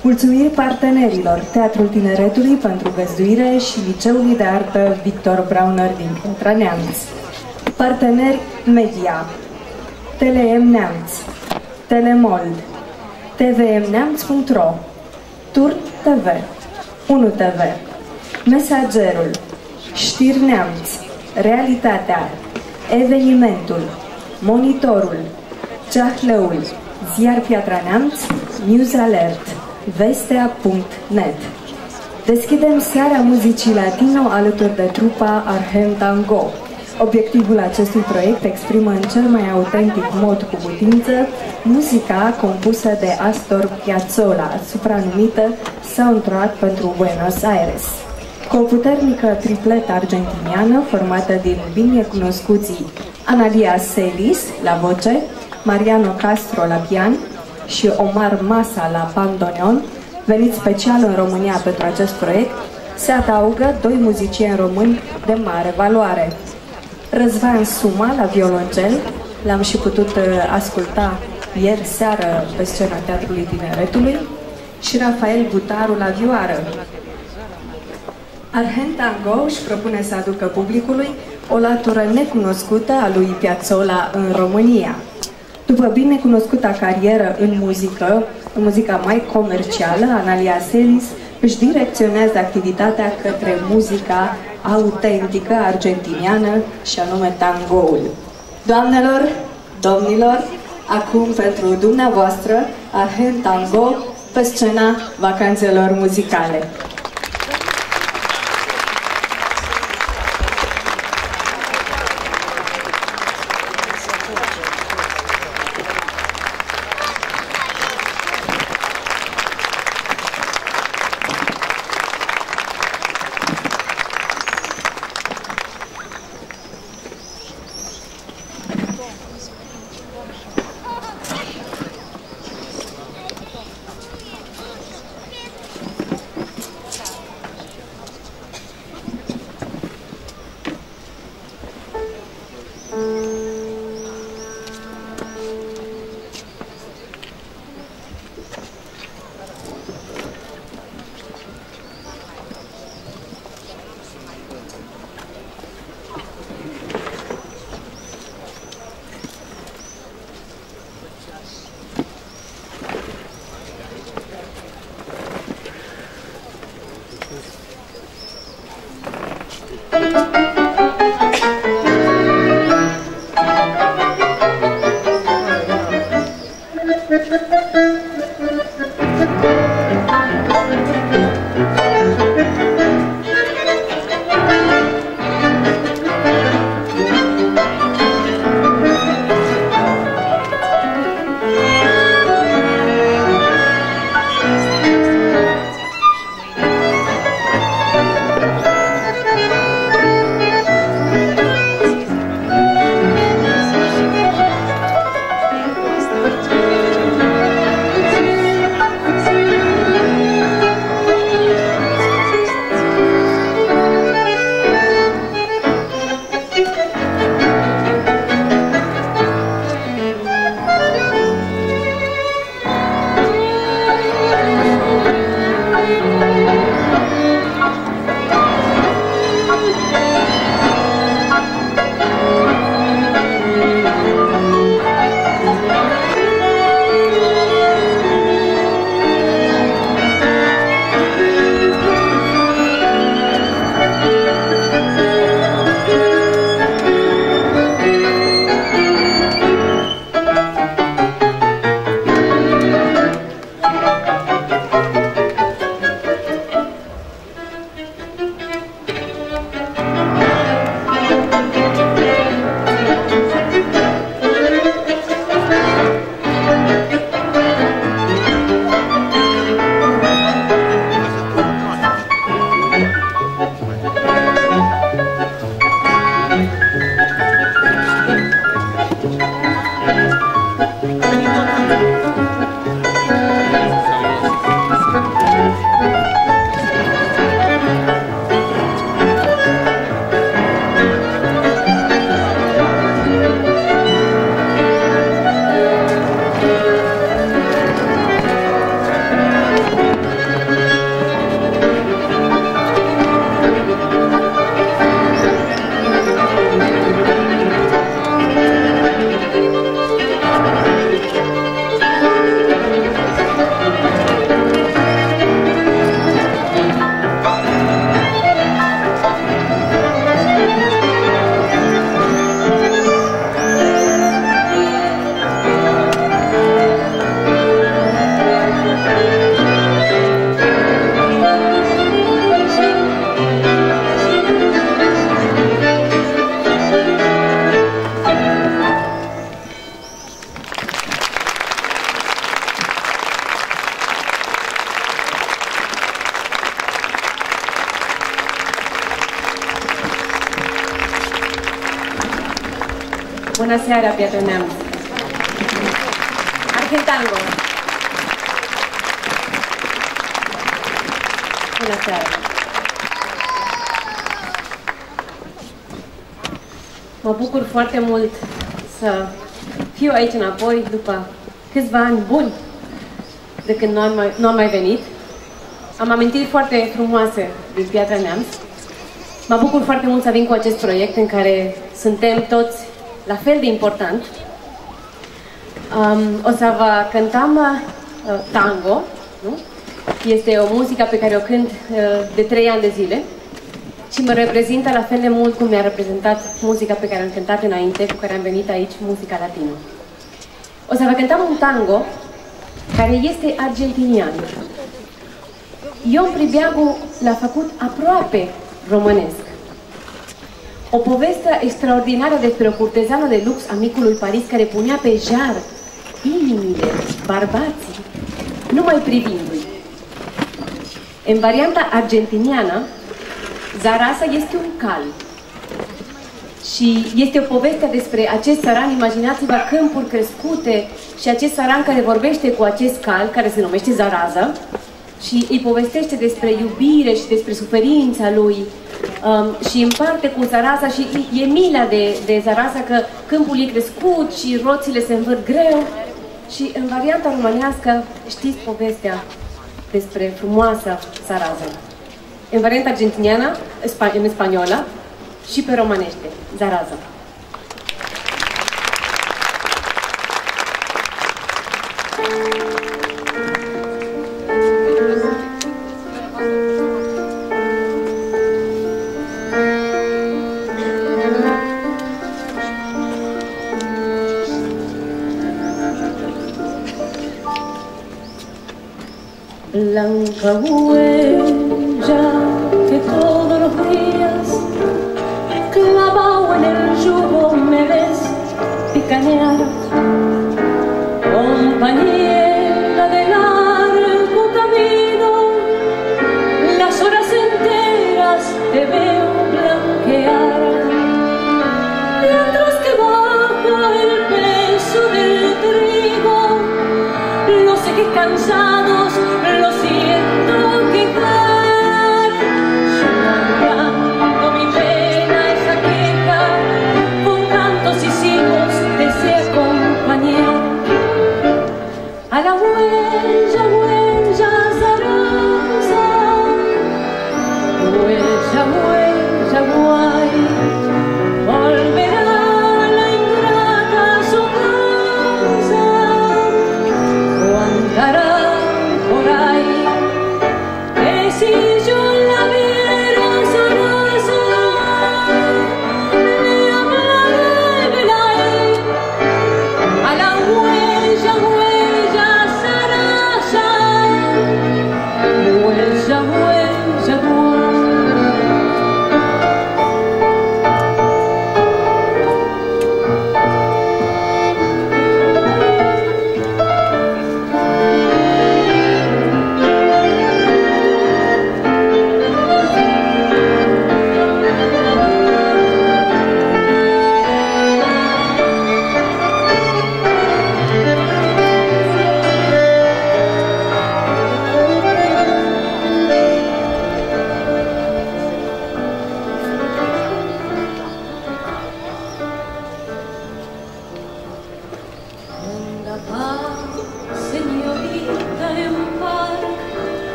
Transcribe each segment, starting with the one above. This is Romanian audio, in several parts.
Mulțumiri partenerilor Teatrul Tineretului pentru găzduire și Liceului de Artă Victor Brauner din Piatra Neamț. Parteneri media: Teleem Neamț, Telemold, tvmneamț.ro, Turn TV, 1 TV, Mesagerul, Știri Neamț, Realitatea, Evenimentul, Monitorul, Ceahlăul, Ziar Piatra Neamț, News Alert, Vestea.net. Deschidem seara muzicii latino alături de trupa Arhen Tango. Obiectivul acestui proiect exprimă în cel mai autentic mod cu putință muzica compusă de Astor Piazzolla, supranumită Soundtrack pentru Buenos Aires. Cu o puternică tripletă argentiniană formată din binecunoscuții Analia Celis la voce, Mariano Castro la pian și Omar Masa la bandoneon, venit special în România pentru acest proiect, se adaugă doi muzicieni români de mare valoare. Răzvan Suma la violoncel, l-am și putut asculta ieri seară pe scena Teatrului Tineretului, și Rafael Butaru la vioară. Arhen Tango își propune să aducă publicului o latură necunoscută a lui Piazzolla în România. După binecunoscuta carieră în muzica mai comercială, Analia Celis își direcționează activitatea către muzica autentică argentiniană și anume tangoul. Doamnelor, domnilor, acum pentru dumneavoastră Arhen Tango pe scena vacanțelor muzicale. Bună seara, Piatra Neamț! Argentango! Bună seara! Mă bucur foarte mult să fiu aici înapoi după câțiva ani buni de când nu am mai venit. Am amintiri foarte frumoase din Piatra Neamț. Mă bucur foarte mult să vin cu acest proiect în care suntem toți la fel de important. O să vă cântăm tango, nu? Este o muzică pe care o cânt de 3 ani de zile și mă reprezintă la fel de mult cum mi-a reprezentat muzica pe care am cântat înainte, cu care am venit aici, muzica latină. O să vă cântăm un tango care este argentinian. Ion Pribeagu l-a făcut aproape românesc. O poveste extraordinară despre o curtezană de lux a micului Paris care punea pe jar inimile, bărbații, numai privindu-i. În varianta argentiniană, Zarasa este un cal. Și este o poveste despre acest țăran, imaginați-vă câmpuri crescute și acest țăran care vorbește cu acest cal, care se numește Zaraza, și îi povestește despre iubire și despre suferința lui și împarte cu Zaraza și e mila de Zaraza că câmpul e crescut și roțile se învârt greu. Și în varianta românească știți povestea despre frumoasa Zaraza. În varianta argentiniană, în spaniolă și pe românește, Zaraza. Blanca huella que todos los días clavado en el yugo me ves picanear, compañera de largo camino, las horas enteras te veo blanquear, mientras que baja el peso del trigo, no sé qué cansados lo siento quejar, llorando mi pena esa queja, con cantos y silbos deseo acompañar. A la huella, huella Zaraza, huella, huella guay, volverá la ingrata a su casa, Juan Cará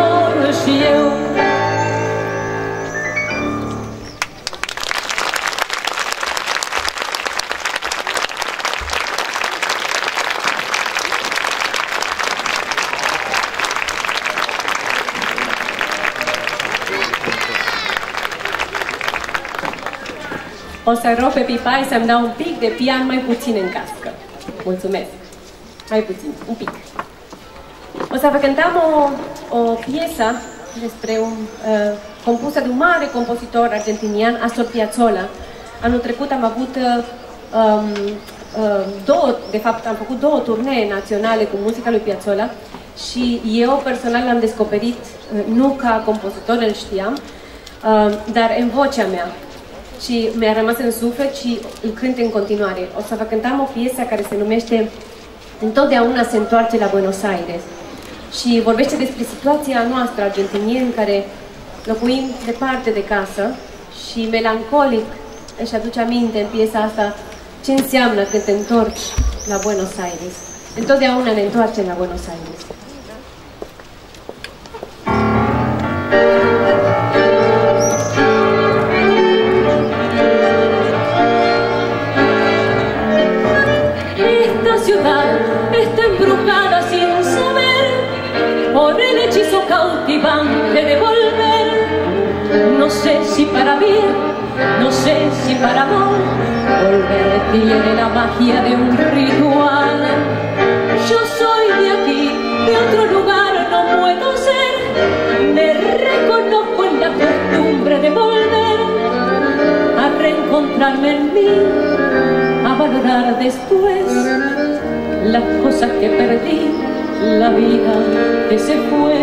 amor și eu. O să rog pe Pipai să-mi dea un pic de pian mai puțin în cască. Mulțumesc. Mai puțin, un pic. O să vă cântăm o piesă despre compusă de un mare compozitor argentinian, Astor Piazzolla. Anul trecut am avut am făcut două turnee naționale cu muzica lui Piazzolla și eu personal l-am descoperit, nu ca compozitor, îl știam, dar în vocea mea. Și mi-a rămas în suflet și îl cânt în continuare. O să vă cântăm o piesă care se numește Întotdeauna se întoarce la Buenos Aires și vorbește despre situația noastră argentinieni care locuim departe de casă și melancolic își aduce aminte în piesa asta ce înseamnă când te întorci la Buenos Aires. Întotdeauna ne întoarcem la Buenos Aires. Está embrujada sin saber por el hechizo cautivante de volver. No sé si para bien, no sé si para mal, volver tiene la magia de un ritual. Yo soy de aquí, de otro lugar no puedo ser. Me reconozco en la costumbre de volver a reencontrarme en mí, a valorar después las cosas que perdí, la vida que se fue.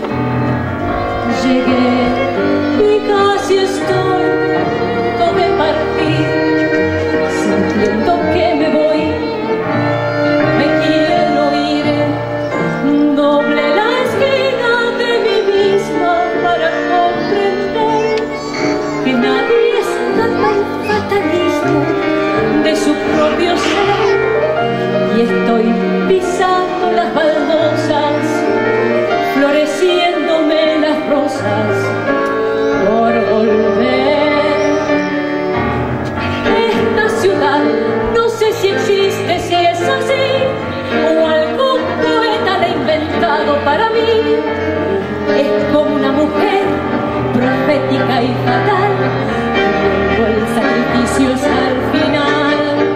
Llegué y casi estoy de partir, sintiendo que me voy, me quiero ir, doble la esquina de mí misma para comprender que nadie está tan fatalista de su propio ser. Y estoy pisando las baldosas, floreciéndome las rosas por volver. Esta ciudad no sé si existe, si es así, o algún poeta la ha inventado para mí. Es como una mujer profética y fatal, con sacrificios al final.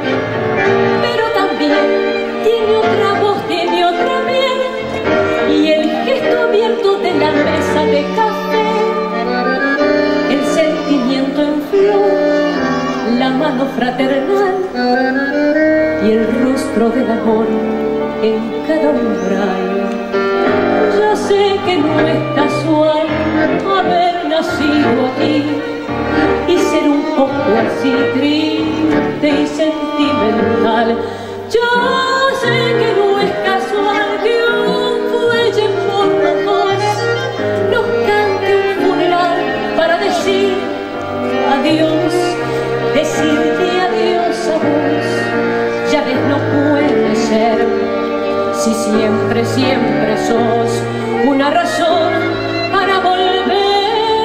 Tiene otra voz, tiene otra piel, y el gesto abierto de la mesa de café, el sentimiento en flor, la mano fraternal y el rostro del amor en cada umbral. Ya sé que no es casual haber nacido aquí y ser un poco así triste y sentimental. Yo sé que no es casual que un fuelle por los dos nos cante un funeral para decir adiós, decirte adiós a vos. Ya ves, no puede ser, si siempre, siempre sos una razón para volver.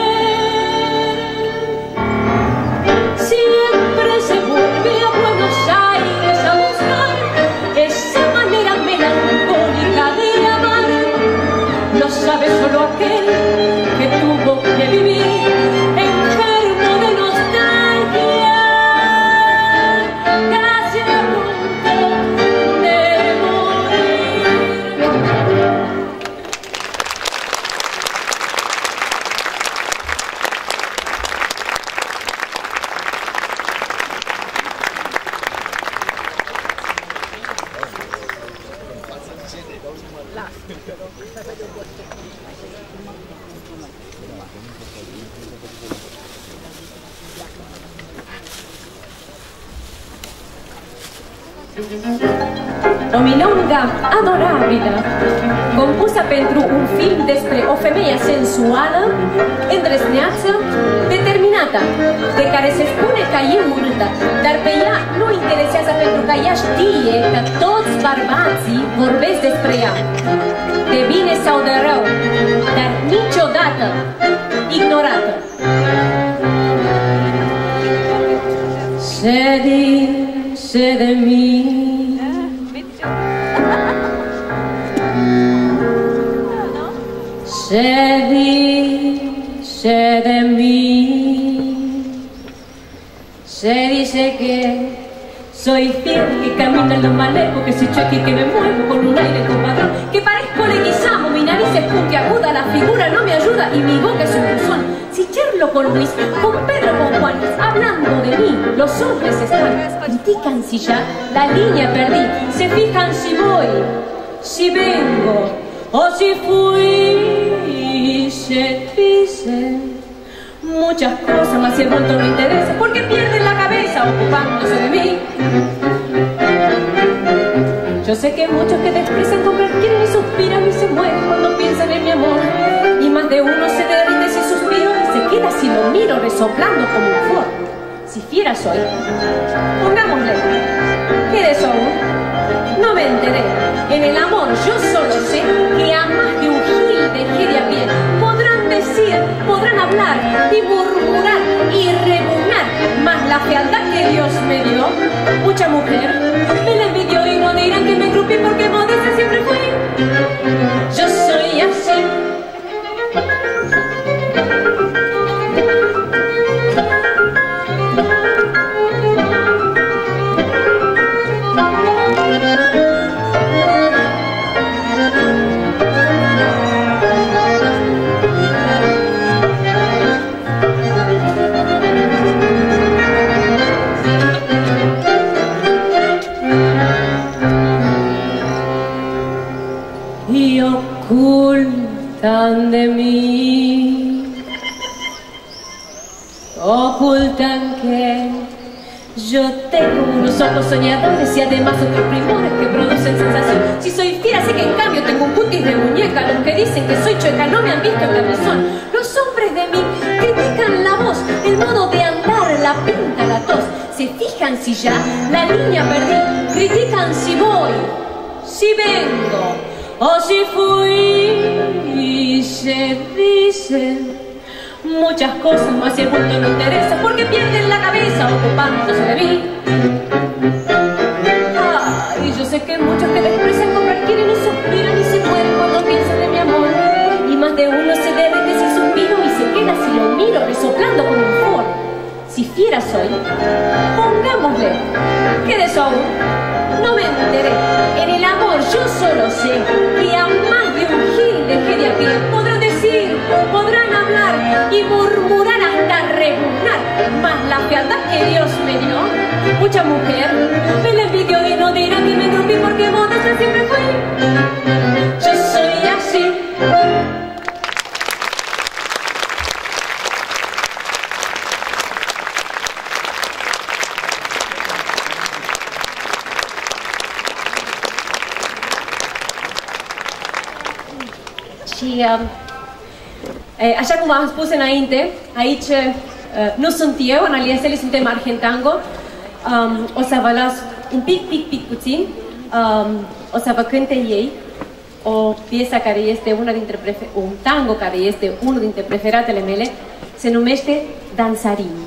Siempre se vuelve a Buenos Aires a buscar esa manera melancólica de amar. Lo sabe solo aquel que tuvo que vivir enfermo de nostalgia, casi a punto de morir. O milonga adorabilă, compusă pentru un film despre o femeie sensuală, îndrăzneață, determinată. minunată, de care se spune că e urâtă, dar pe ea nu interesează pentru că ea știe că toți bărbații vorbesc despre ea, de bine sau de rău, dar niciodată ignorată. Se dice de mí se dice de mí, se dice que soy fiel, que camino en lo más lejos, que soy chueca y que me muevo con un aire compadrón, que parezco Leguizamo, mi nariz es puntiaguda, la figura no me ayuda y mi boca es un buzón. Si charlo con Luis, con Pedro, con Juan, hablando de mí, los hombres están, critican si ya la línea perdí, se fijan si voy, si vengo o si fui. Se dicen muchas cosas, más si el bulto no interesa, porque pierden la cabeza ocupándose de mí. Yo sé que muchos que desprecian comprar quieren y suspiran y se mueren cuando piensan en mi amor, y más de uno se derrite si suspiro y se queda si lo miro resoplando como un flor. Si fiera soy, pongámosle, ¿qué de eso aún? No me enteré. En el amor yo solo sé que a más de un gil dejé de a pie. Podrán decir, podrán hablar y murmurar y repugnar, mas la fealdad que Dios me dio, mucha mujer me la envidió y no dirán que me engrupí porque modesta siempre fui. Yo soy así. Y ocultan de mí, ocultan que yo tengo unos ojos soñadores y además otros primores que producen sensación. Si soy fiera sé que en cambio tengo un cutis de muñeca. Los que dicen que soy chueca no me han visto en camisón. Los hombres de mí critican la voz, el modo de andar, la pinta, la tos. Se fijan si ya la línea perdí, critican si voy, si vengo o si fui. Y se dicen muchas cosas, más si el bulto no interesa, porque pierden la cabeza ocupándose de mí. Y yo sé que muchos que desprecian comprar quieren y suspiran y se mueren cuando piensan de mi amor, y más de uno se derrite si suspiro y se queda si lo miro resoplando como un flor. Si fiera soy, pongámosle, ¿qué de eso aún? No me enteré. En el amor yo solo sé que a más de un gil dejé de a pie. Podrán decir, podrán hablar y murmurar hasta repugnar, mas la fealdad que Dios me dio, mucha mujer me la envidió y no dirán que me engrupí porque modesta siempre fui. Yo soy así. Și așa cum am spus înainte, aici nu sunt eu, în Alianțele suntem Argentango. O să vă las un pic puțin, o să vă cânte ei o piesă care este un tango care este unul dintre preferatele mele, se numește Dansarini.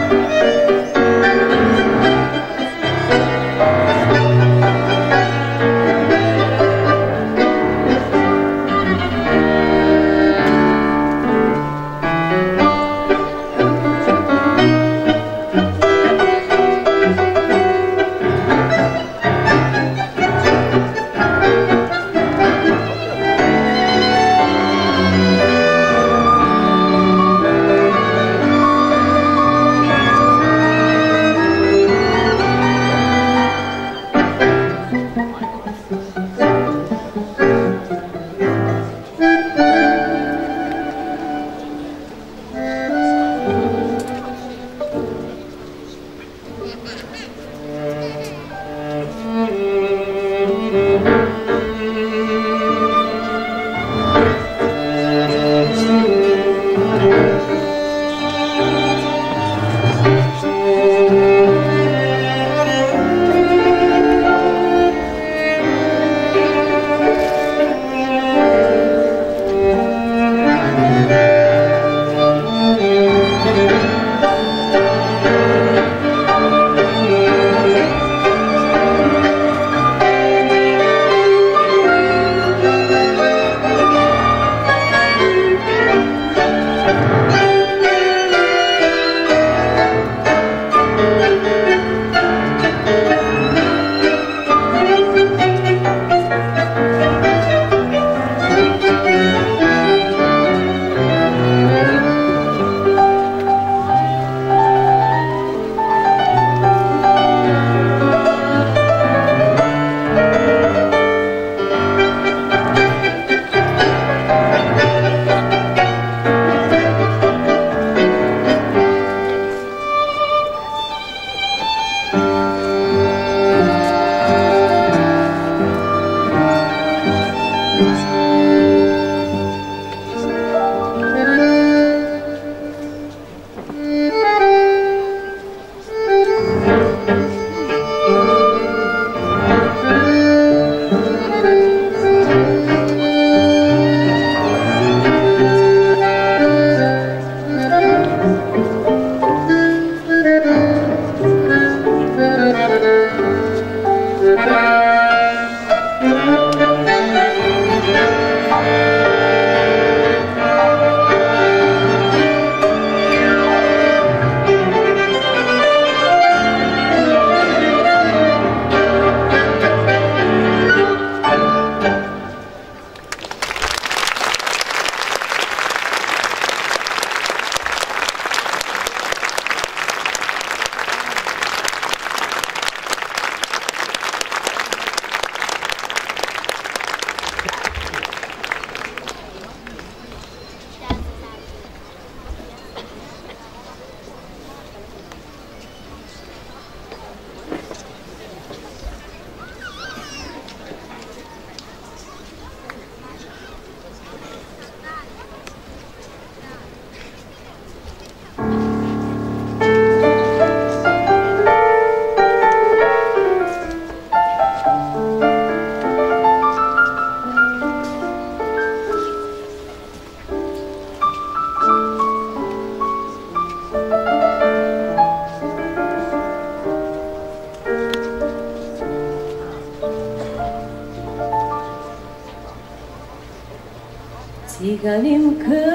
Țiganim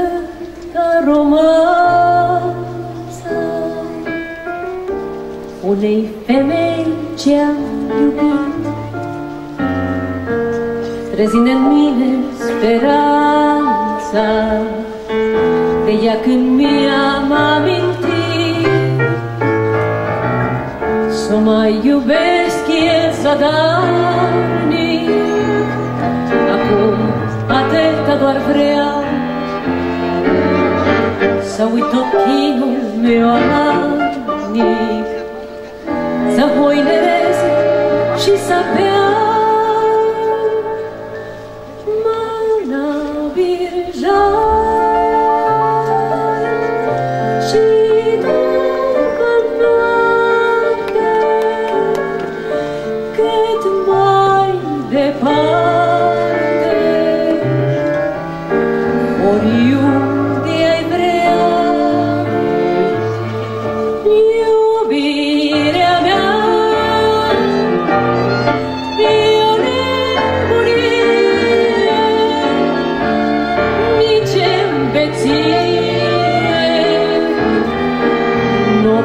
cântă romanța unei femei ce-am iubit, trezind în mine speranța de ea când mi-am amintit. Să mai iubesc e zadarnic, acum atâta doar vreau să uit tot chinul meu amarnic, să voinerez și să beau mana virjai și după noapte cât mai departe, oriunde ai vrea.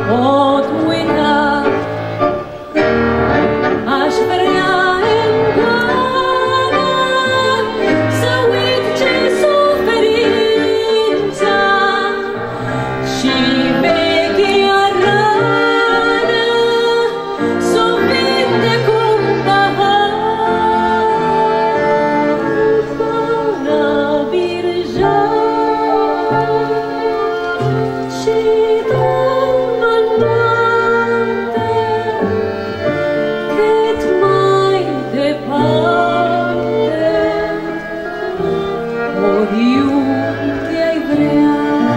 pot uita. Aș vrea în goană să uit ce-i suferința și vechea rană s-o vindec cu un pahar. Goana birjan și dă-mă noapte cât mai departe, oriunde ai vrea.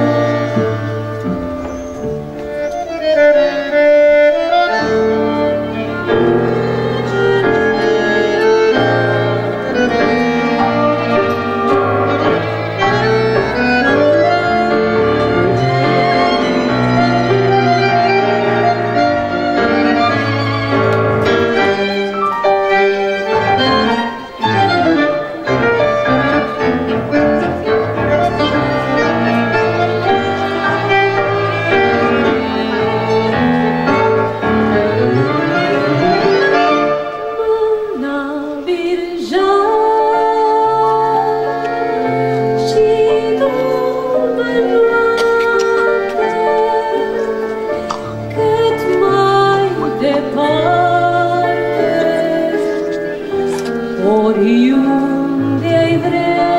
Oriunde ai vrea,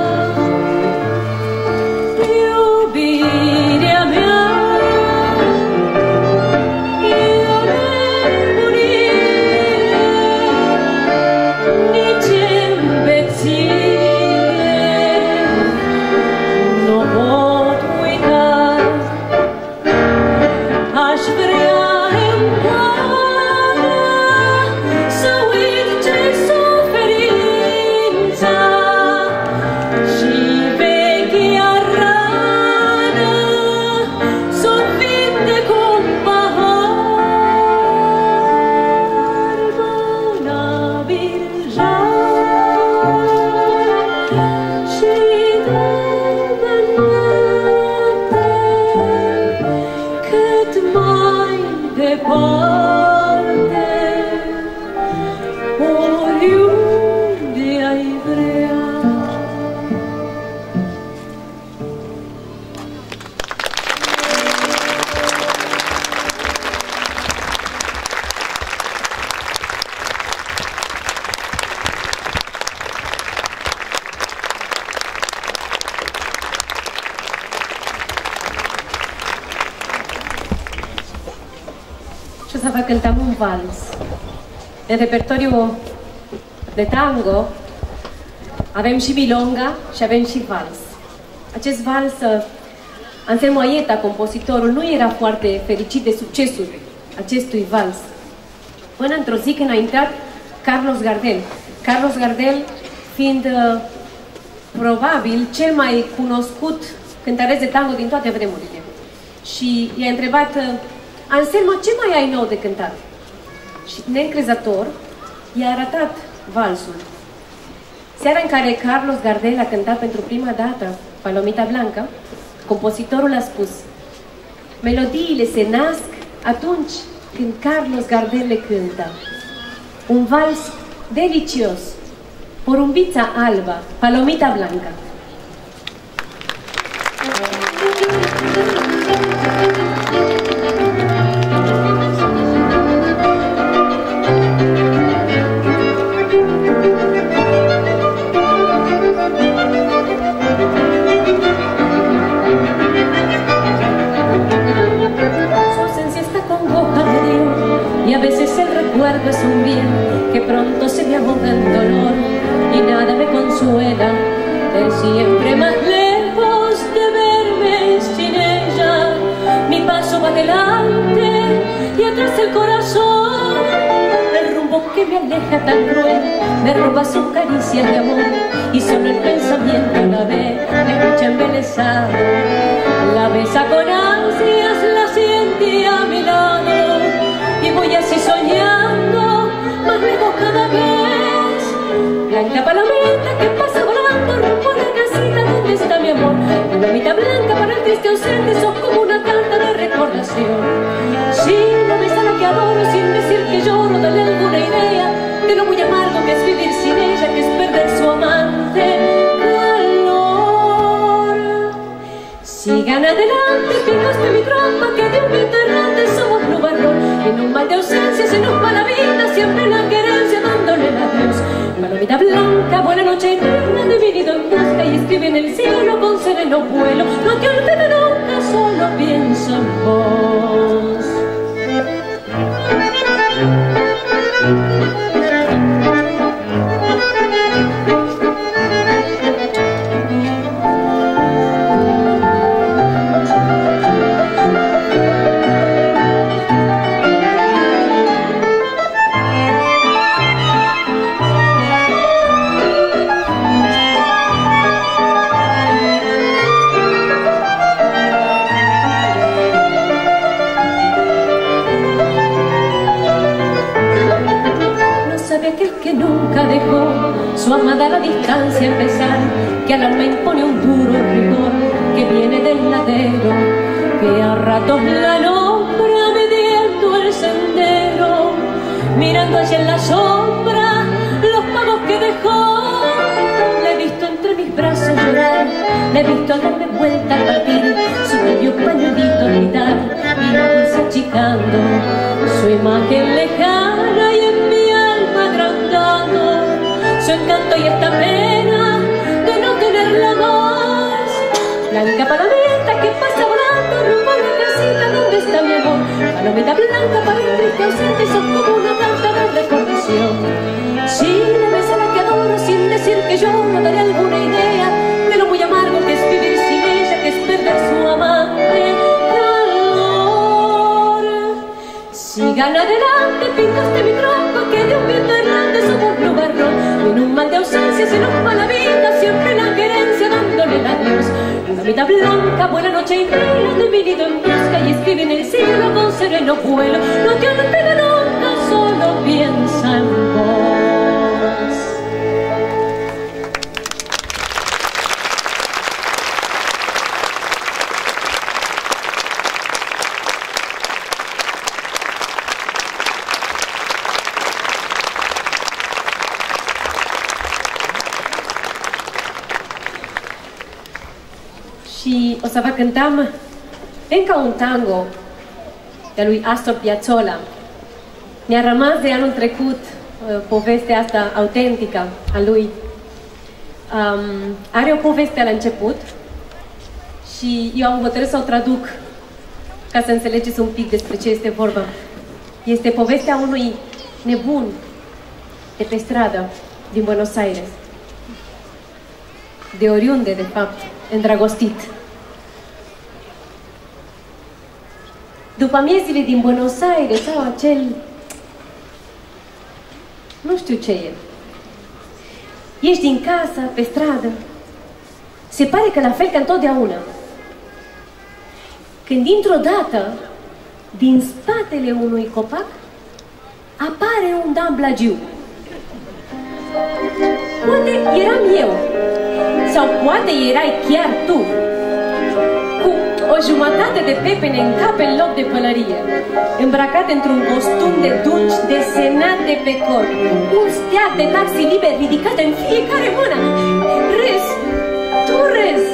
iubirea mea, eu nemurire, nici îmbețire, n-o pot uita. Aș vrea în goană să uit ce-i suferința și vechea rană s-o vindec cu un pahar. Goana birjan și dă-mă noapte cât mai departe, oriunde ai vrea. Și o să vă cântăm un vals. În repertoriul de tango avem și milonga și avem și vals. Acest vals, Anselmo Aieta, compozitorul, nu era foarte fericit de succesul acestui vals. Până într-o zi când a intrat Carlos Gardel. Carlos Gardel fiind probabil cel mai cunoscut cântăreț de tango din toate vremurile. Și i-a întrebat: Anselmo, ce mai ai nou de cântat? Și neîncrezător i-a arătat valsul. Seara în care Carlos Gardel a cântat pentru prima dată Palomita Blanca, compozitorul a spus: melodiile se nasc atunci când Carlos Gardel le cântă. Un vals delicios, Porumbița Alba, Palomita Blanca. Y a veces el recuerdo es un bien que pronto se me ahoga en dolor y nada me consuela de siempre más lejos de verme sin ella. Mi paso va adelante y atrás el corazón, el rumbo que me aleja tan cruel me roba sus caricias de amor y solo el pensamiento la ve, me escucha embelesado, la besa con ansias, la siente a mi lado. Y voy así soñando, más lejos cada vez. Blanca palomita que pasa volando rumbo a la casita donde está mi amor. Palomita blanca para el que esté ausente, sos como una carta de recordación. Si la ves a la que adoro sin decir que lloro, dale alguna idea de lo muy amargo que es vivir sin ella, que es perder su amante calor. Sigan adelante, fijaste mi trompa, que de un viento errante somos nubarrón. En un mal de ausencia se nos va la vida, siempre la querencia dándole adiós. Palomita blanca, buena noche eterna, de venido en busca y escribe en el cielo con sereno vuelo. No te olvides nunca, solo pienso en vos. Su amada a la distancia empezar, que al alma impone un duro rigor, que viene del ladero, que a ratos la nombra midiendo el sendero, mirando allá en la sombra los pavos que dejó. La he visto entre mis brazos llorar, la he visto al darme vuelta al partir, su bello pañuelito gritar y la dulce achicando su imagen lejana y en mi alma agrandando su encanto y esta pena de no tenerla más. Blanca palomita que pasa volando rumbo a mi casita, ¿dónde está mi amor? Palomita blanca para el triste ausente, sos como una carta de recordación. Si la ves a la que adoro sin decir que yo no daré alguna idea de lo muy amargo que es vivir sin ella, que es perder su amante calor. Sigan adelante, pintaste mi tronco, que de un viento errante somos nubarrón. En un mal de ausencia se nos va la vida, siempre la querencia dándole el adiós. Una mitad blanca, buena noche y vela, de venido en busca y escribe en el cielo con sereno vuelo. No te olvides nunca, solo piensa en vos. Și o să vă cântăm încă un tango de lui Astor Piazzolla. Mi-a rămas de anul trecut povestea asta autentică a lui. Are o poveste la început și eu am hotărât să o traduc ca să înțelegeți un pic despre ce este vorba. Este povestea unui nebun de pe stradă din Buenos Aires. De oriunde, de fapt, îndrăgostit. După amiezile din Buenos Aires sau acel... nu știu ce e. Ești din casă, pe stradă. Se pare că la fel ca întotdeauna. Când dintr-o dată, din spatele unui copac, apare un damblagiu. Poate eram eu, sau poate erai chiar tu, cu o jumătate de pepene în cap în loc de pălărie, îmbrăcat într-un costum de dulci desenate pe corp, un steag de taxi liber ridicat în fiecare mână. Râzi, tu râzi,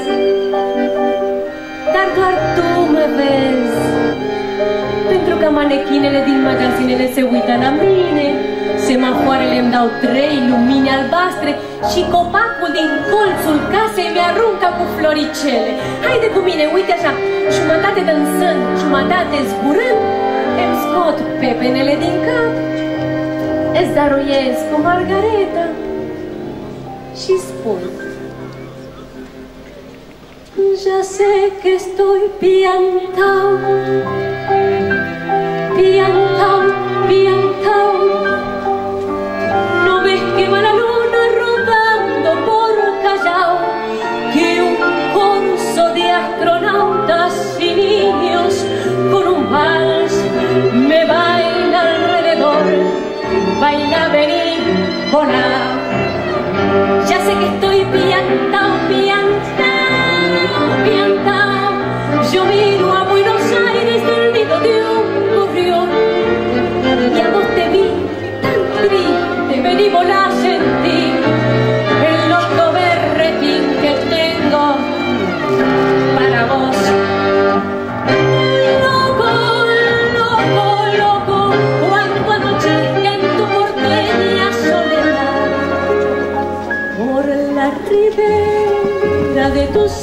dar doar tu mă vezi, pentru că manechinele din magazinele se uită la mine, semafoarele îmi dau 3 lumini albastre și copacul din colțul casei mi-aruncă cu floricele. Haide cu mine, uite așa, jumătate dansând, jumătate zburând, îmi scot pepenele din cap, îți daruiesc cu margareta și spun: ya sé que estoy piantao, piantao, piantao. ¿No ves que va la luna rodando por Callao? Que un corso de astronautas y niños con un vals me baila alrededor. Baila, vení, volá. Ya sé que estoy piantao, piantao, piantao.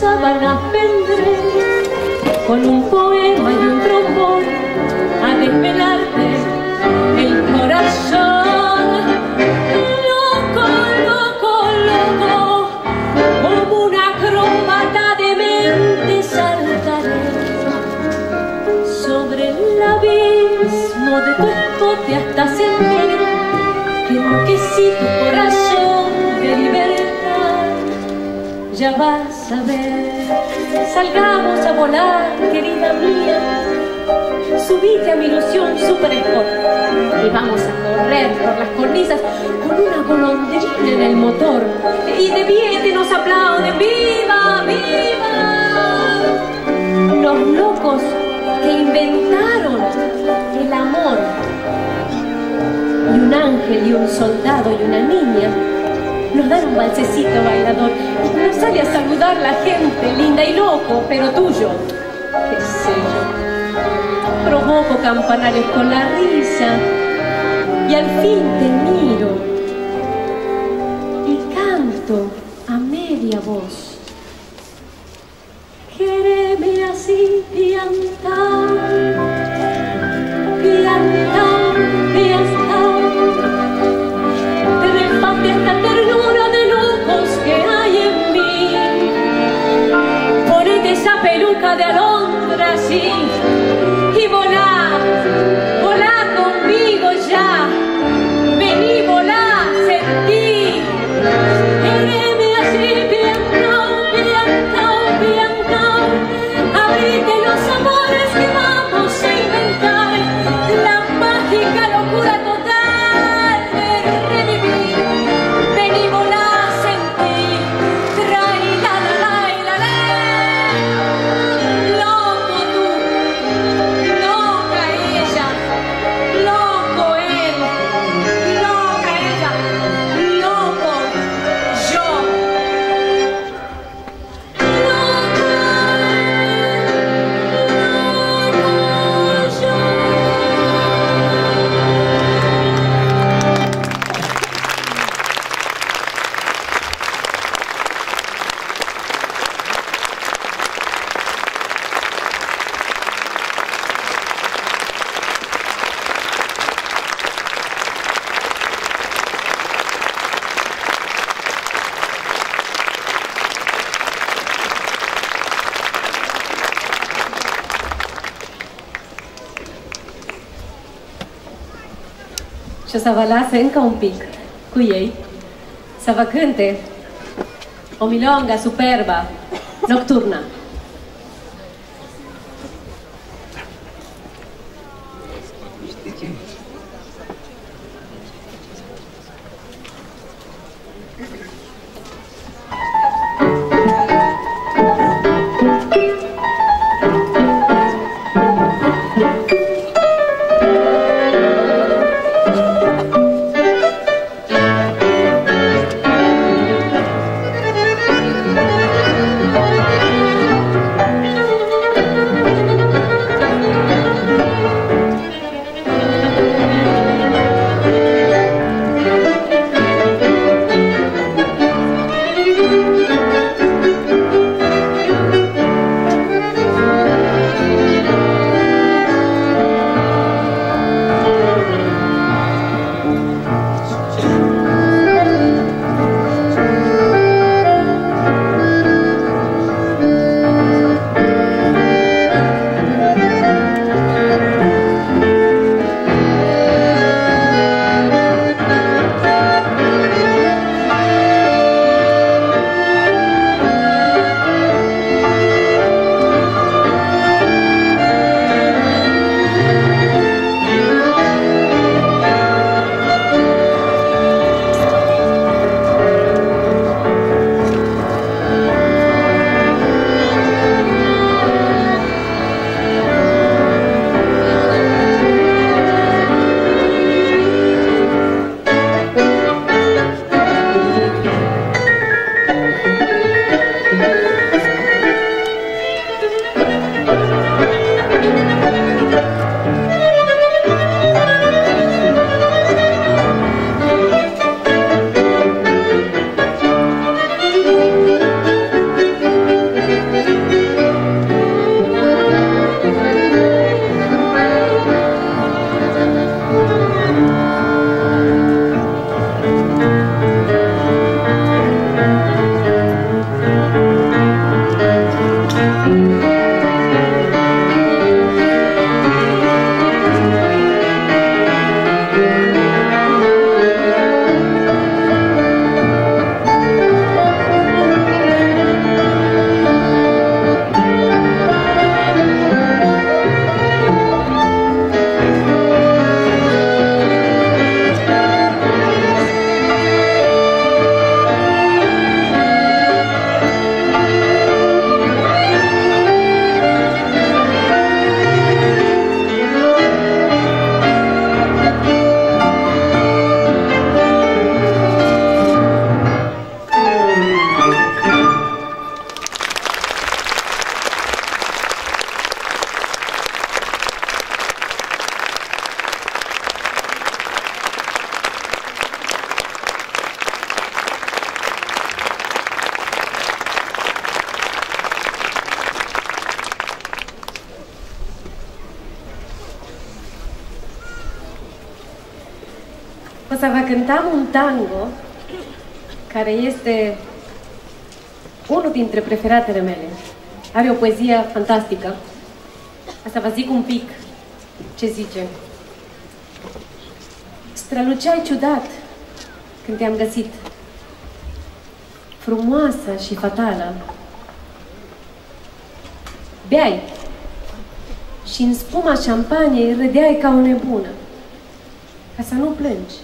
sábanas vendré con un poema y un trombón a desvelarte el corazón. Loco, loco, loco, como una acróbata de mente saltaré sobre el abismo de tu escote hasta sentir que enloquecí tu corazón de libertad. Ya vas a ver, salgamos a volar, querida mía. Subite a mi ilusión super sport y vamos a correr por las cornisas con una golondrina en el motor. Y de pie nos aplauden, ¡viva, viva! Los locos que inventaron el amor. Y un ángel y un soldado y una niña nos dan un balsecito bailador y nos sale a saludar la gente linda y loco, pero tuyo, qué sé yo. Provoco campanarios con la risa y al fin te miro y canto a media voz. Quéreme así, piantao, piantao, piantao. Trépate esta ternura de locos que hay en mí. Ponete esa peluca de alondra así y volá, volá conmigo ya. Vení, volá, sentí. Quéreme así, piantao, piantao, piantao. Abrite los amores que vamos a inventar. La mágica locura total de revivir. Vení, volá, sentí. Trai, la, la, la, loco tú, loca ella, loco él, loca ella, loco yo. Și o să vă las încă un pic cu ei, să vă cânte o milonga superba, nocturna. O să vă cântam un tango care este unul dintre preferatele mele. Are o poezie fantastică. Asta vă zic un pic ce zice. Străluceai ciudat când te-am găsit, frumoasă și fatală. Beai și în spuma șampaniei râdeai ca o nebună, ca să nu plângi.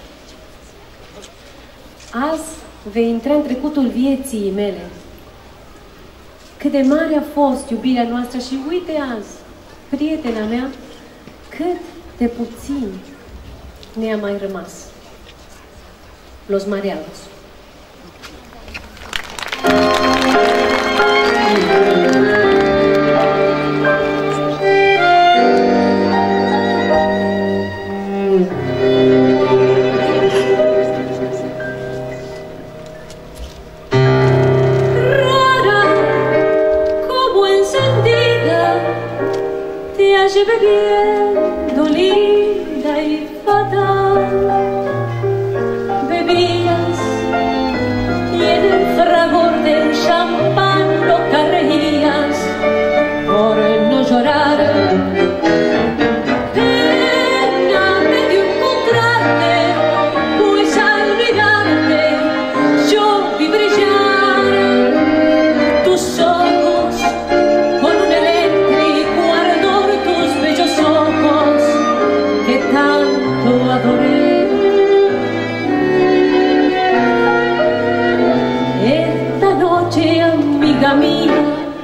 Azi vei intra în trecutul vieții mele. Cât de mare a fost iubirea noastră și uite azi, prietena mea, cât de puțin ne-a mai rămas. Los Mareados. Bebiendo linda y fatal, bebías y en el fragor del champán lo carreías por no llorar. Pena me dio encontrarte, pues al mirarte yo vi brillar tus ojos con un eléctrico ardor, tus bellos ojos que tanto adoré. Esta noche, amiga mía,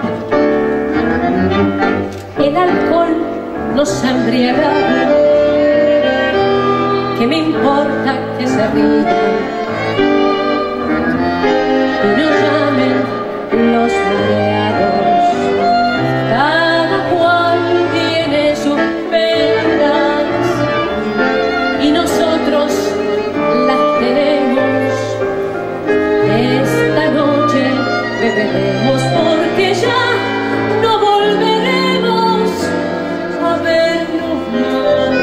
el alcohol nos ha embriagado. ¿Qué me importa que se rían y nos llamen los mareados? Cada cual tiene sus penas y nosotros las tenemos. Esta noche beberemos porque ya no volveremos a vernos más.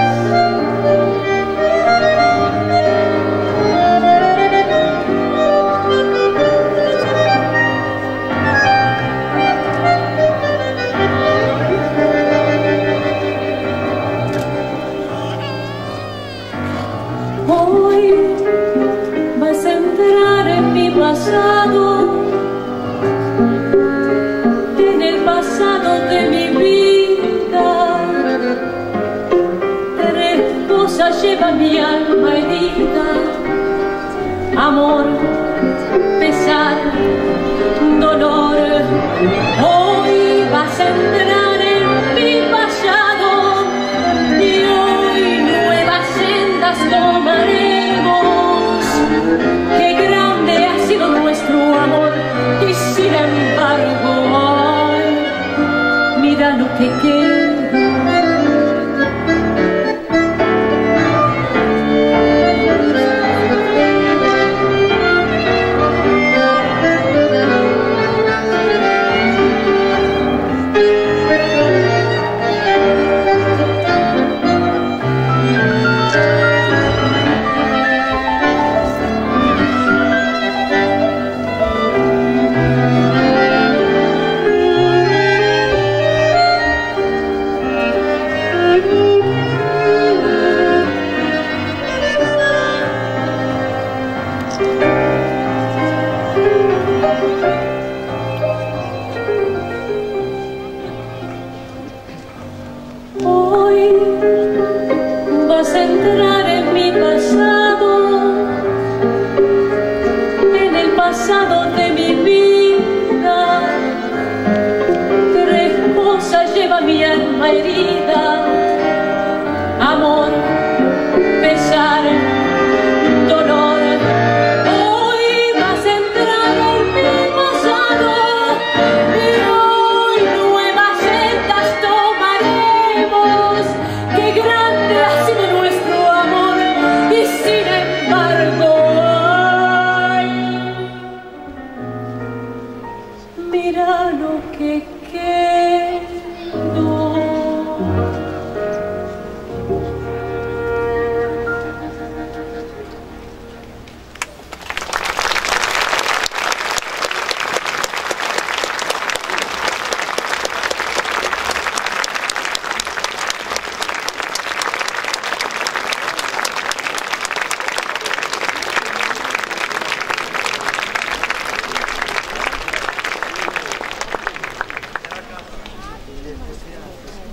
Hoy vas a entrar en mi pasado, en el pasado de mi vida. Tres cosas lleva mi alma herida: amor, pesar, dolor. Hoy vas a entrar en mi pasado y hoy nuevas sendas tomaremos. Qué grande ha sido nuestro amor y sin embargo, ay, mira lo que queda.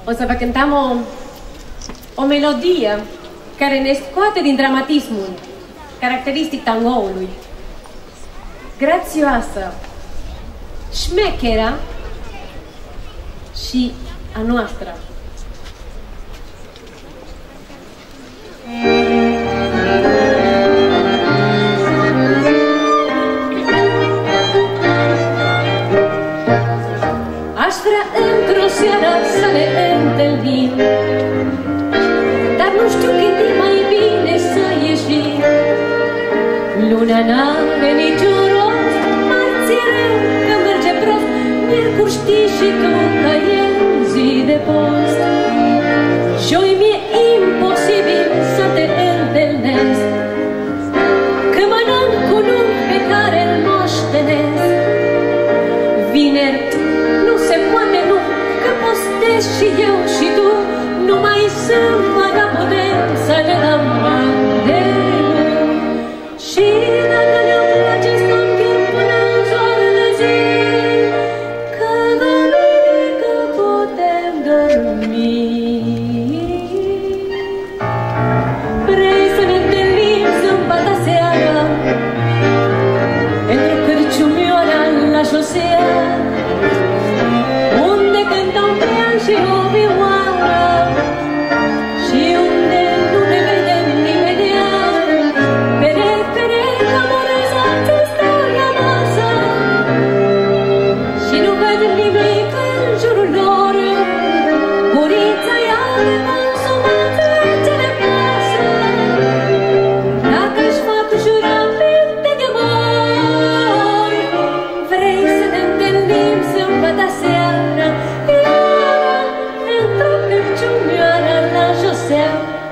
o să vă cântăm o melodie care ne scoate din dramatismul caracteristic tangoului. Grațioasă, șmechera și a noastră. Aș vrea într-o seară să ne întâlnim, dar nu știu când e mai bine să ieșim. Luna n-are niciun rost, marți e rău că merge prost, miercuri știi și tu că e zi de post. Joi mi-e imposibil să te întâlnesc, că mănânc cu nume pe care îl moștenesc. Vineri nu se poate, nu, că postez și eu și tu, numai sâmbătă putem să ne dăm rendezvous. Și dacă ne-o place, stăm chiar până în zoarele zi, că duminică putem dormi. Vrei să ne întâlnim sâmbătă seara într-o cârciumioară la șosea, unde cântă un pian și o vioară și unde nu ne vedem imediat. Perechi amorezați stau la masă și nu văd nimic în jurul lor. Gurița ea de consumat ce le pasă, dacă-și fac juramente de amor. Vrei să ne întâlnim sâmbătă seara, într-o cârciumioară la șosea.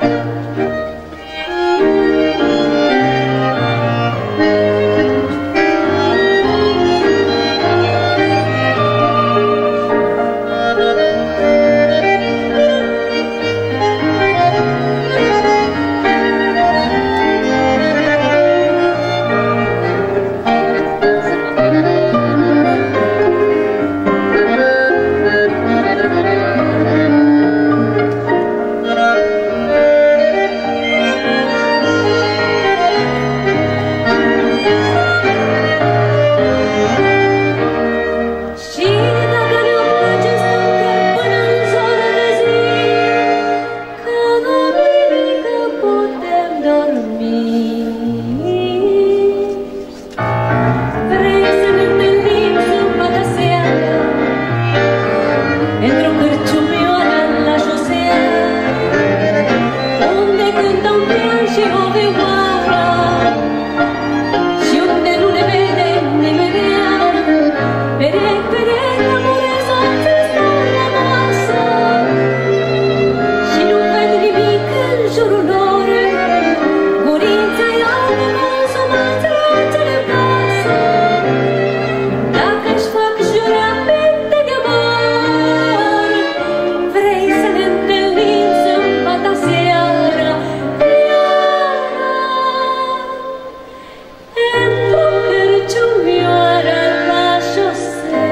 Și dacă ne-o place, stăm chiar până în zoarele zi, că duminică putem dormi. Vrei să ne întâlnim sâmbătă seara într-o cârciumioară la șosea, unde cântă un pian și o vioară și unde nu ne vedem imediat. Perechi amorezați stau la masă și nu văd nimic în jurul lor. Gurița ea de consumat ce le pasă, dacă-și fac juramente de amor. Vrei să ne întâlnim sâmbătă seara, într-o cârciumioară la șosea.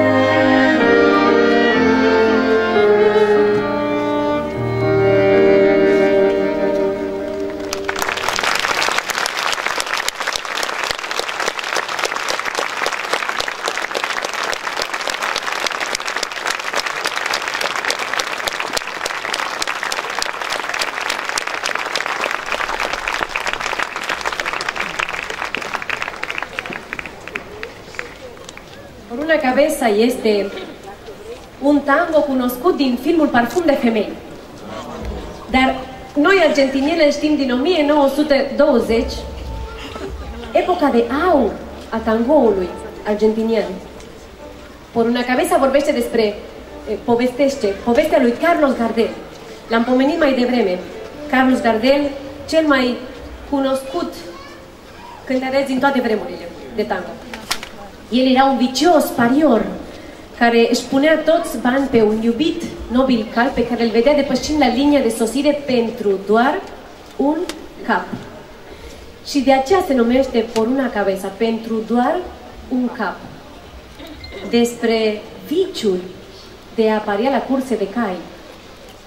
Por una cabeza este un tango cunoscut din filmul Parfum de femei. Dar noi, argentinienele, știm din 1920, epoca de aur a tangoului argentinian. Por una cabeza vorbește despre, povestea lui Carlos Gardel. L-am pomenit mai devreme. Carlos Gardel, cel mai cunoscut cântăreț din toate vremurile de tango. El era un vicios parior care își punea toți bani pe un iubit nobil cal pe care îl vedea depășind la linia de sosire pentru doar un cap. Și de aceea se numește Por una cabeza, pentru doar un cap. Despre viciul de a paria la curse de cai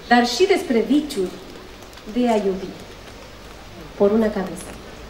dar și despre viciul de a iubi. Por una cabeza.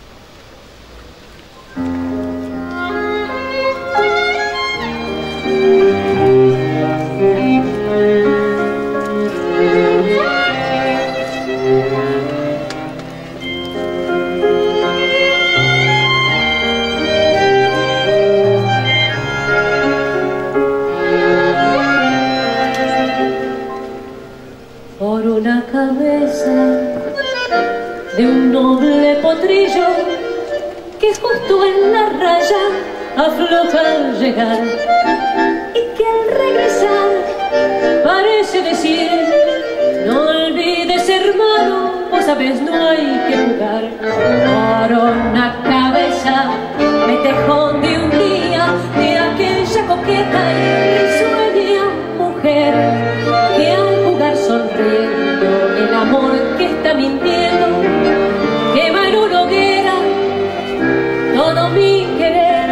Por una cabeza de un noble potrillo que justo en la raya afloja al llegar y que al regresar parece decir: no olvides, hermano, vos sabés, no hay que jugar. Por una cabeza me tejón de un día de aquella coqueta y risueña mujer que al jugar sonriendo el amor que está mintiendo quema en una hoguera todo mi querer.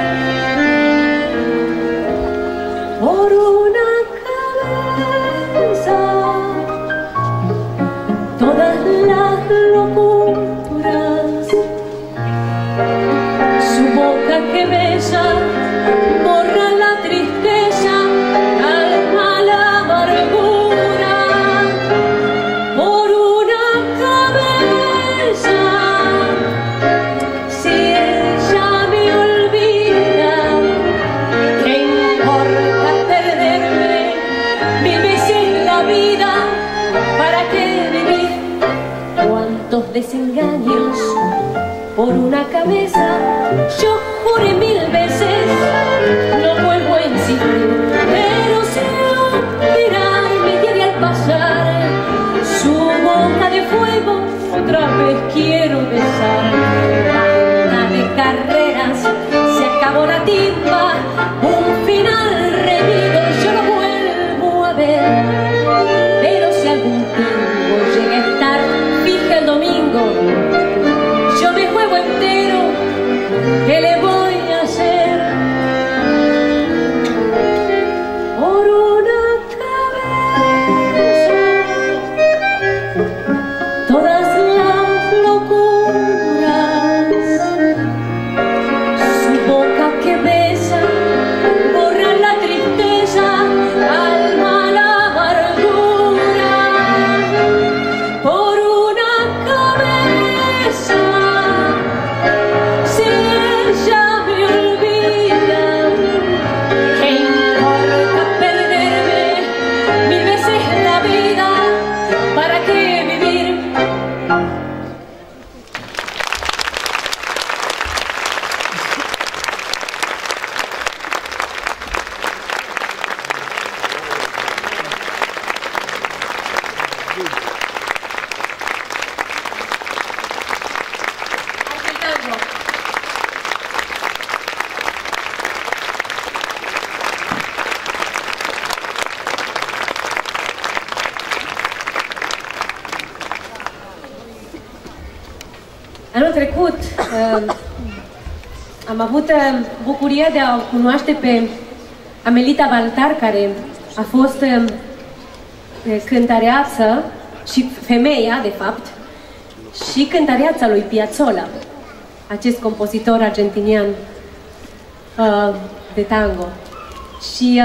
Por una cabeza todas las locuras, su boca que besa borra la tristeza, calma la amargura. Por una cabeza, si ella me olvida, ¿qué importa perderme mil veces la vida? ¿Para qué vivir? Cuántos desengaños por una cabeza, yo juré mil veces, no vuelvo a insistir, pero si mirarme diario al pasar su boca de fuego, otra vez quiero besar. Basta de carreras, se acabó la timba, un final reñido yo no vuelvo a ver. Pero si algún tiempo llega a estar fija el domingo, yo me juego entero, ¿qué le voy a hacer? Por una cabeza todas las locuras, su boca que besa borra la tristeza, calma la amargura. Por una cabeza, si ella me olvida, ¿qué importa perderme mil veces la vida? ¿Para qué vivir? Anul trecut am avut bucuria de a cunoaște pe Amelita Baltar, care a fost cântăreață și femeia, de fapt, și cântăreața lui Piazzolla, acest compozitor argentinian de tango. Și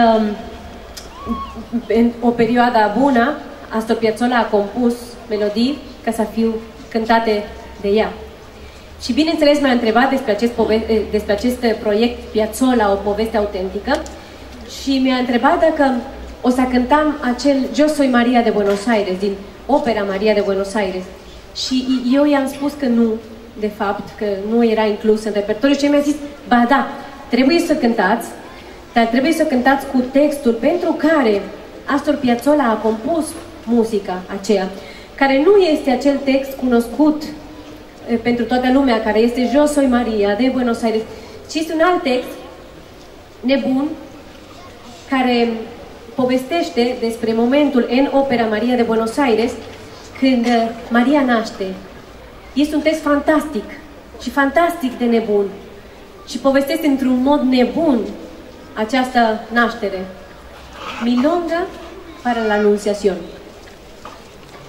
în o perioadă bună, Astor Piazzolla a compus melodii ca să fiu cântate de ea. Și bineînțeles m-a întrebat despre acest proiect Piazzolla, o poveste autentică, și mi-a întrebat dacă o să cântam acel Yo soy María de Buenos Aires, din opera María de Buenos Aires. Și eu i-am spus că nu, de fapt, că nu era inclus în repertoriu, și mi-a zis: ba da, trebuie să cântați, dar trebuie să cântați cu textul pentru care Astor Piazzolla a compus muzica aceea, care nu este acel text cunoscut pentru toată lumea, care este Yo soy María de Buenos Aires, ci este un alt text nebun care povestește despre momentul în opera María de Buenos Aires când Maria naște. Este un text fantastic și fantastic de nebun și povestește într-un mod nebun această naștere. Milonga para la Anunciación.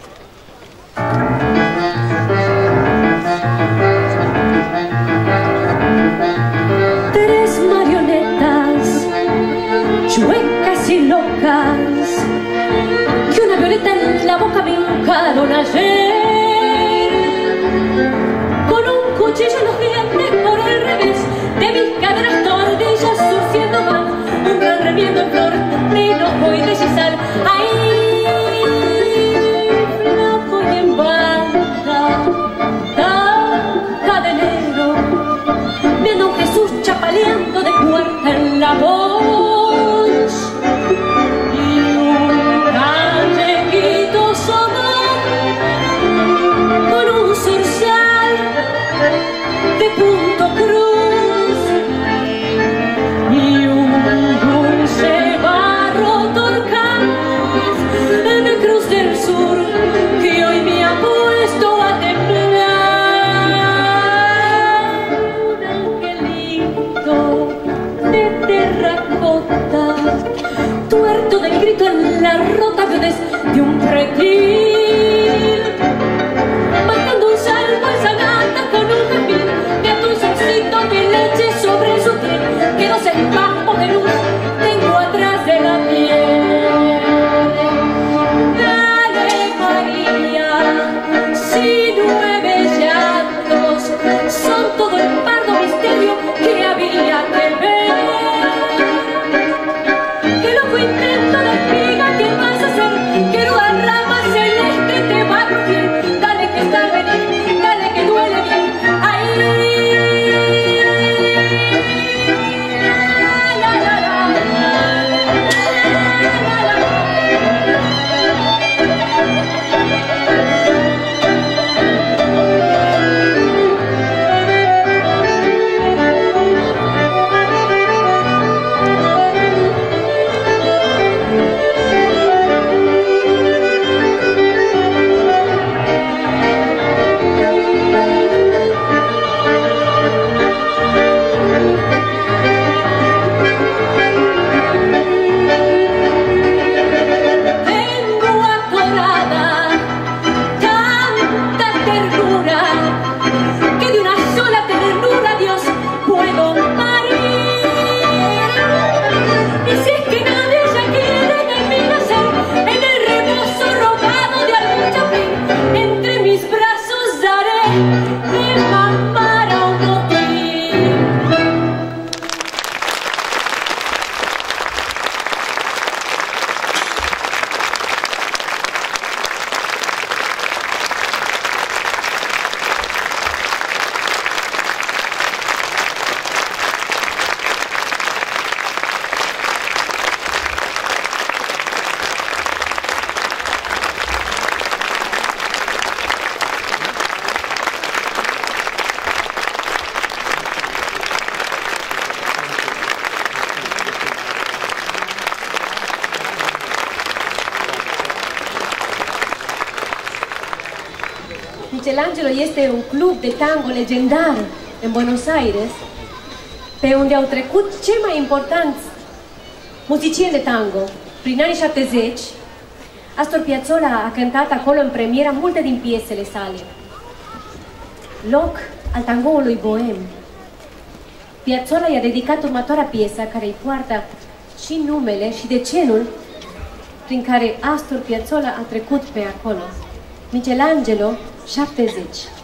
Michelangelo este un club de tango legendar în Buenos Aires, pe unde au trecut cei mai importanți muzicieni de tango. Prin anii 70, Astor Piazzolla a cântat acolo în premiera multe din piesele sale. Loc al tangoului boem. Piazzolla i-a dedicat următoarea piesă, care îi poartă și numele și decenul prin care Astor Piazzolla a trecut pe acolo. Michelangelo 70.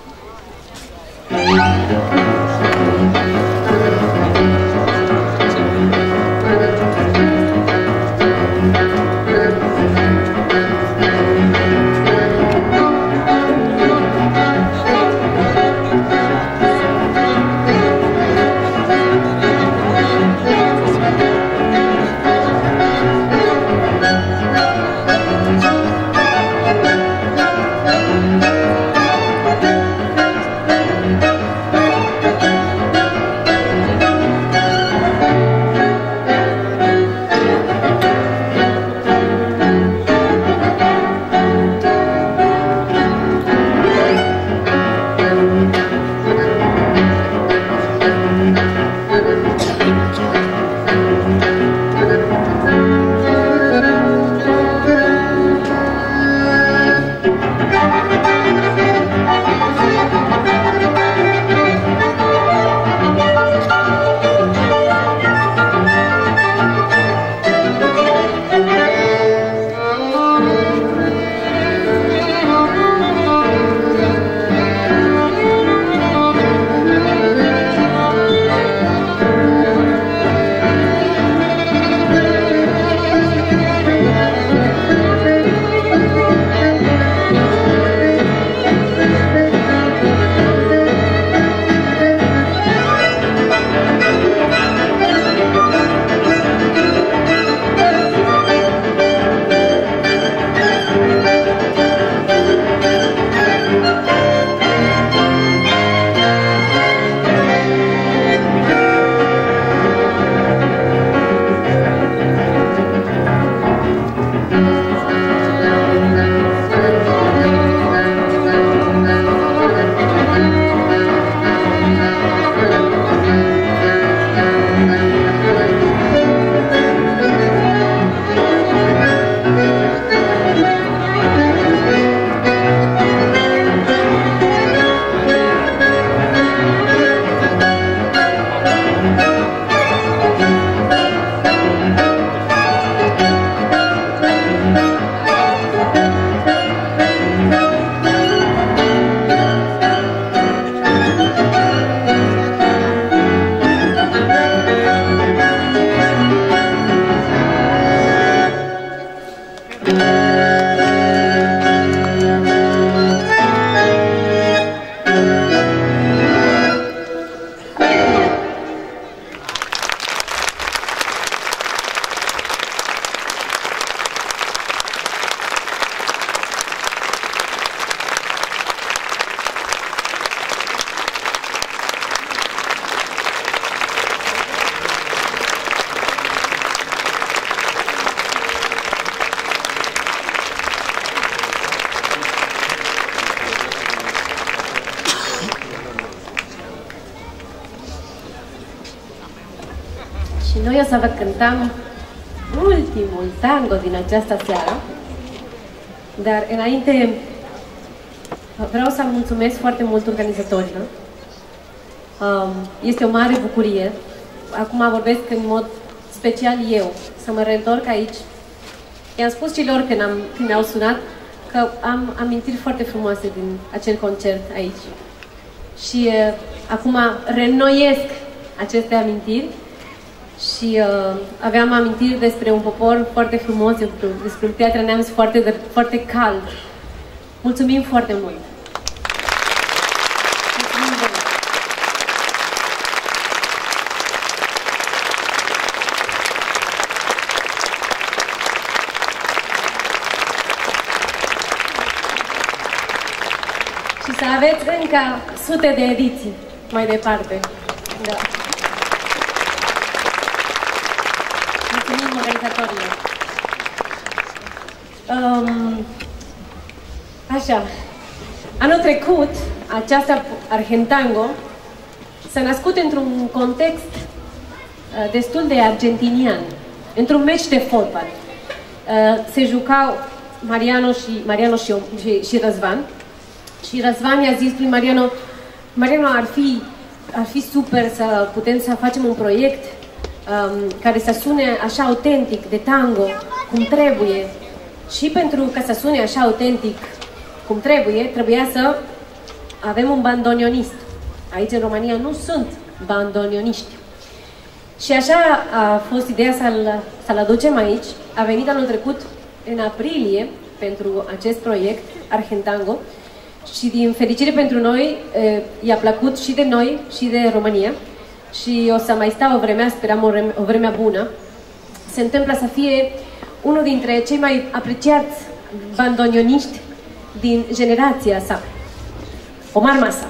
Și noi o să vă cântăm ultimul tango din această seară. Dar înainte vreau să mulțumesc foarte mult organizatorilor. Este o mare bucurie. Acum vorbesc în mod special eu, să mă reîntorc aici. I-am spus celor când mi-au sunat că am amintiri foarte frumoase din acel concert aici. Și acum reînnoiesc aceste amintiri și aveam amintiri despre un popor foarte frumos, despre un Piatra Neamț foarte cald. Mulțumim foarte mult! Mulțumim mult! Și să aveți încă sute de ediții mai departe. Da. Mulțumim organizatorilor. Așa. Anul trecut, această Argentango s-a născut într-un context destul de argentinian, într-un meci de fotbal. Se jucau Mariano și Răzvan. Și Răzvan i-a zis lui Mariano, ar fi super să putem să facem un proiect care să sune așa autentic, de tango, cum trebuie. Și pentru ca să sune așa autentic cum trebuie, trebuia să avem un bandonionist. Aici în România nu sunt bandonioniști. Și așa a fost ideea să-l aducem aici. A venit anul trecut, în aprilie, pentru acest proiect, Argentango. Și din fericire pentru noi, i-a plăcut și de noi și de România. Și o să mai stau o vreme, speram o vreme bună. Se întâmplă să fie unul dintre cei mai apreciați bandonioniști din generația sa, Omar Massa.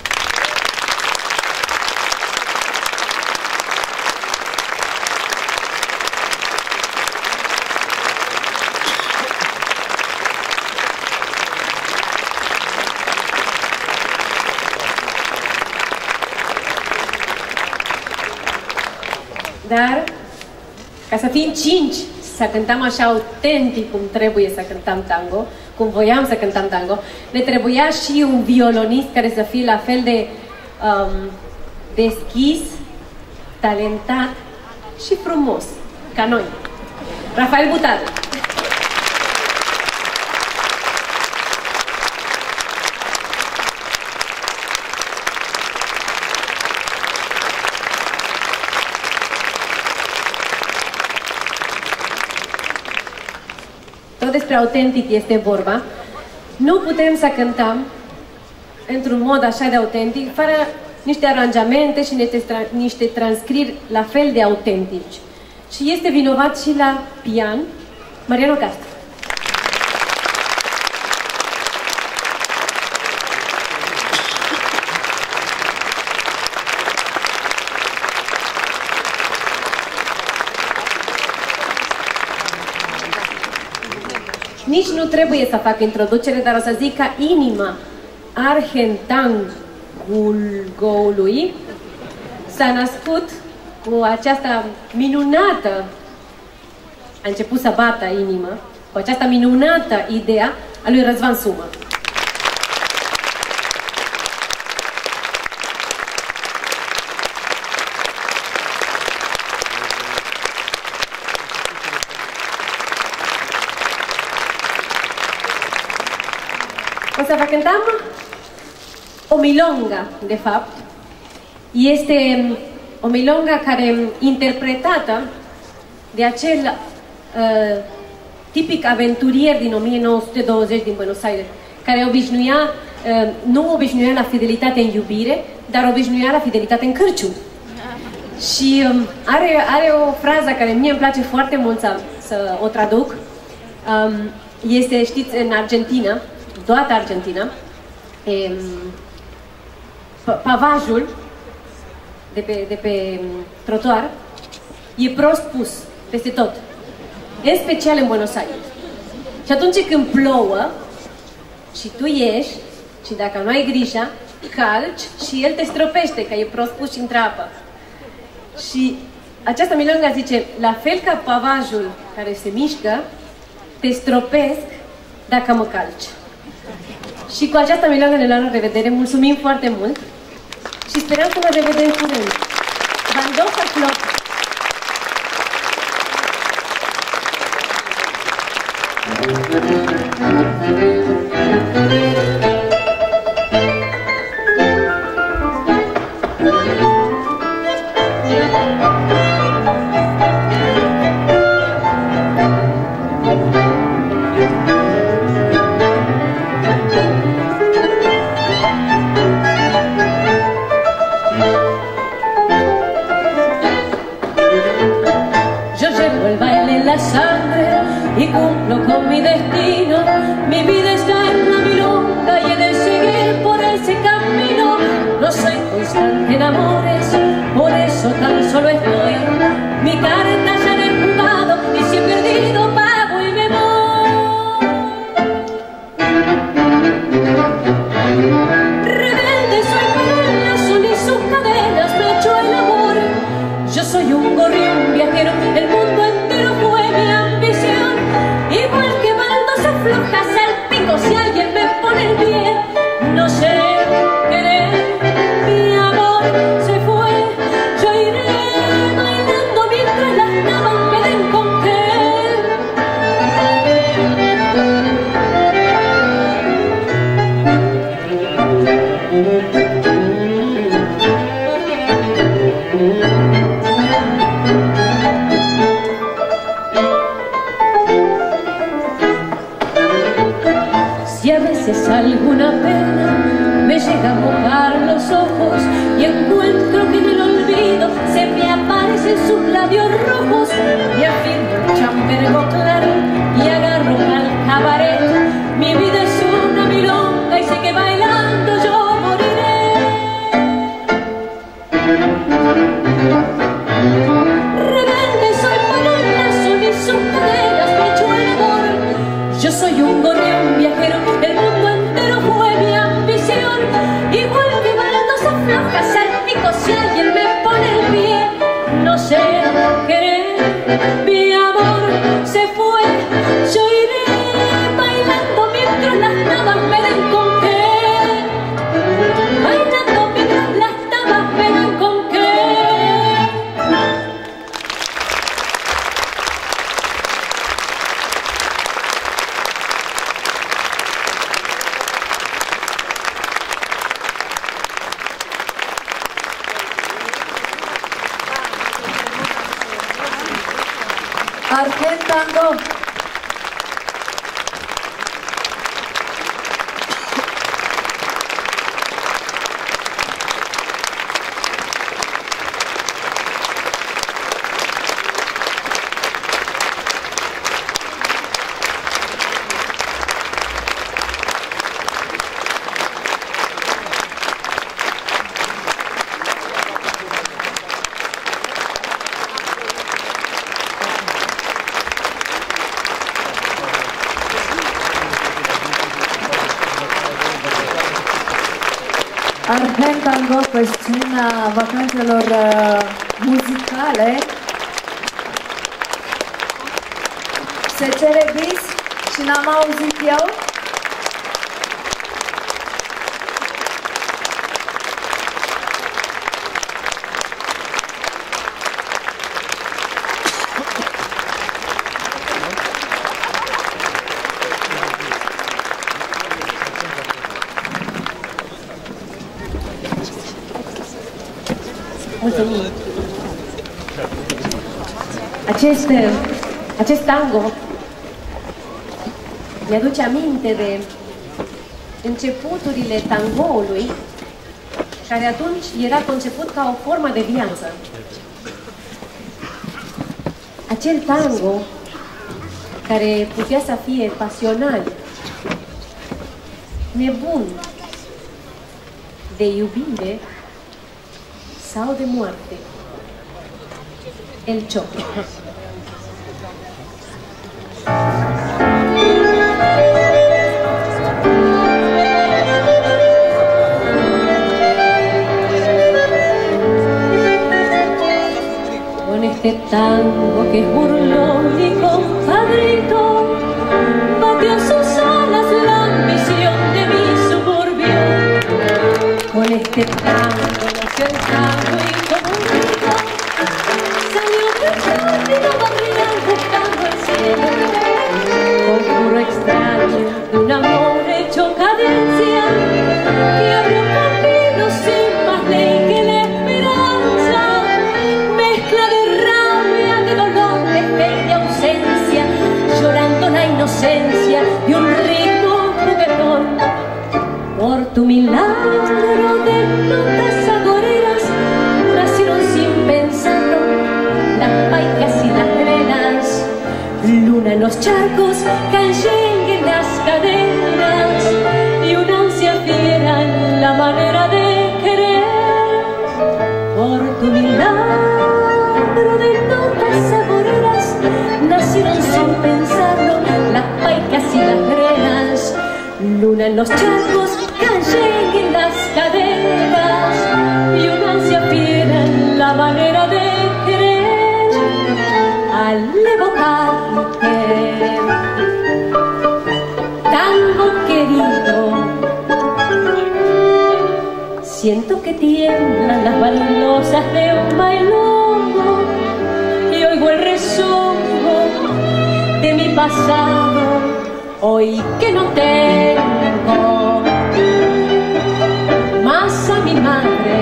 Dar, ca să fim 5, să cântăm așa autentic cum trebuie să cântăm tango, cum voiam să cântăm tango, ne trebuia și un violonist care să fie la fel de deschis, talentat și frumos, ca noi. Rafael Butade. Tot despre autentic este vorba. Nu putem să cântăm într-un mod așa de autentic, fără niște aranjamente și niște transcrieri la fel de autentici. Și este vinovat și la pian Mariano Castro. Nici nu trebuie să fac introducere, dar o să zic că inima Argentangului s-a născut cu această minunată, a început să bată inima, cu această minunată idee a lui Răzvan Sumă. O să vă cântăm o milonga, de fapt. Este o milonga care interpretată de acel tipic aventurier din 1920 din Buenos Aires, care nu obișnuia la fidelitate în iubire, dar obișnuia la fidelitate în cârcium. Și are o frază care mie îmi place foarte mult să o traduc. Este, știți, în Argentina, toată Argentina, pavajul de pe trotuar e prost pus peste tot, în special în Buenos Aires. Și atunci când plouă și tu ieși și dacă nu ai grijă, calci și el te stropește, că e prost pus și intră apă. Și această milonga zice, la fel ca pavajul care se mișcă, te stropesc dacă mă calci. Și cu această milonga ne luăm la revedere. Mulțumim foarte mult și sperăm să ne revedem curând. Bandofa Flop. Y cumplo con mi destino, mi vida está en la milonga y he de seguir por ese camino. No soy constante en amores, por eso tan solo estoy. Mi carta ya la he jugado y si he perdido pago y me voy. Si a veces alguna pena me llega a mojar los ojos y encuentro que en el olvido se me aparecen sus labios rojos, y afirmo el chambergo claro y agarro al cabaret. Mi vida es una milonga y sé que bailando yo moriré. Rebelde soy para el lazo ni sus cadenas me echó el amor. Yo soy un gorrión viajero, el mundo entero fue mi ambición. Igual que baldosa floja, salpico si alguien me pone el pie. No sé querer, mi amor se fue. Yo iré bailando mientras las damas me den con qué. Bailando mientras las damas me den con qué. Argent Tango. Argent Tango, questiunea vacanțelor muzicale. Se cere bis și n-am auzit eu. Mulțumim! Acest tango mi-aduce aminte de începuturile tangoului, care atunci era conceput ca o formă de viață. Acel tango care putea să fie pasional, nebun, de iubire sau de muerte. El choque. Con este tango que es burlón y compadrito, batió sus alas la ambición de mi suburbio. Con este tango nació el tango y como un grito salió rápido barrial buscando el cielo. Con puro extraño de un amor hecho cadencia que abrió un camino sin más ley que la esperanza. Mezcla de rabia, de dolor, de fe y de ausencia, llorando la inocencia de un ritmo juguetón. Por tu milagro de notas agoreras nacieron sin pensarlo las paicas y las grenas, luna en los charcos, canyengue en las cadenas y una ansia fiera en la manera de querer. Por tu milagro de notas agoreras nacieron sin pensarlo las paicas y las grenas, luna en los charcos, canyengue en las cadenas y una ansia fiera en la manera de querer. Al evocarte, tango querido, siento que tiemblan las baldosas de un bailongo y oigo el rezongo de mi pasado, hoy que no tengo madre.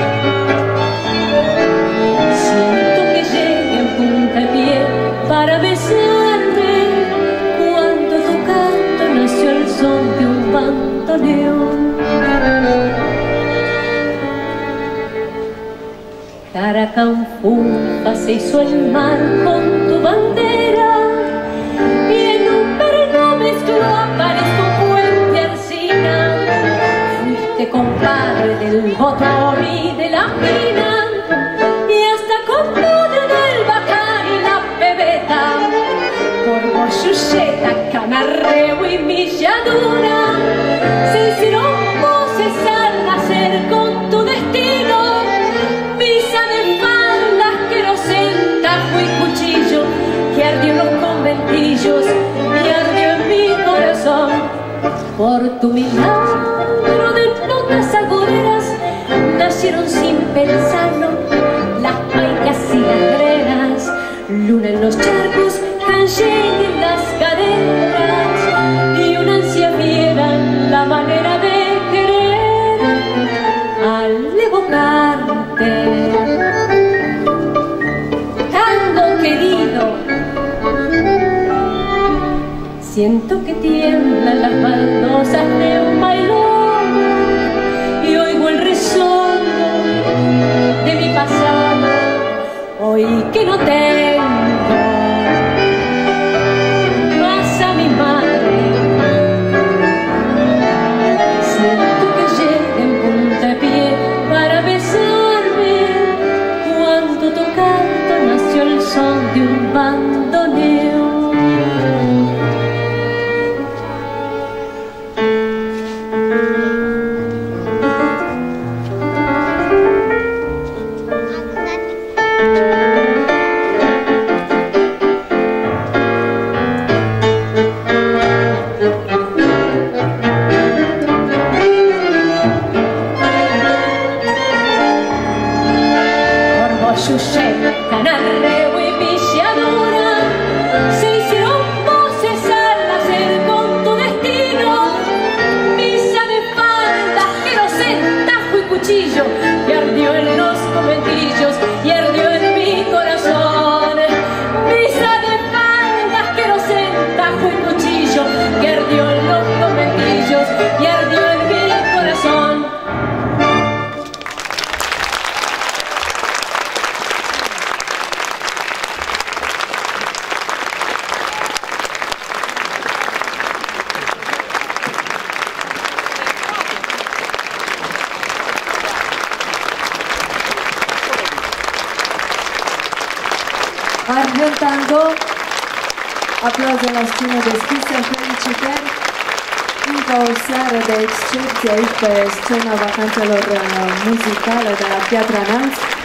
Siento que llegue en puntapié para besarme cuando tu canto nació el son de un bandoneón. Caracanfulpa se hizo el mar con tu bandera y en un verano mezcló aparezco Puente Arcina. Fuiste compadre del botón y de la mina y hasta compadre del bacán y la pebeta. Por Boyulleta, Canarreo y Milladura se hicieron voces al nacer con tu destino. Misa de faldas, querosén, tajo y cuchillo que ardió en los conventillos y ardió en mi corazón. Por tu milagro de notas agoreras nacieron sin pensarlo las paicas y las grenas. Luna en los charcos, calle en las caderas y una ansia fiera en la manera de querer al evocarte. Tango querido, siento que tiemblan las baldosas de un bailón y oigo el resono de mi pasado, hoy que no tengo más a mi madre. Siento que llegue en puntapié para besarme cuando tu canto nació el son de un bandoneo. Canarreo y Milladura se hicieron voces al nacer con tu destino. Misa de faldas, querosén, tajo y cuchillo que ardió en los conventillos y ardió en mi corazón. Misa de faldas, querosén, tajo y cuchillo que ardió en los conventillos y ardió en mi corazón. Arhel Tango, aplauze la scenă deschisă, felicitări! Încă o seară de excepție aici pe scena vacanțelor muzicale de la Piatra Neamț.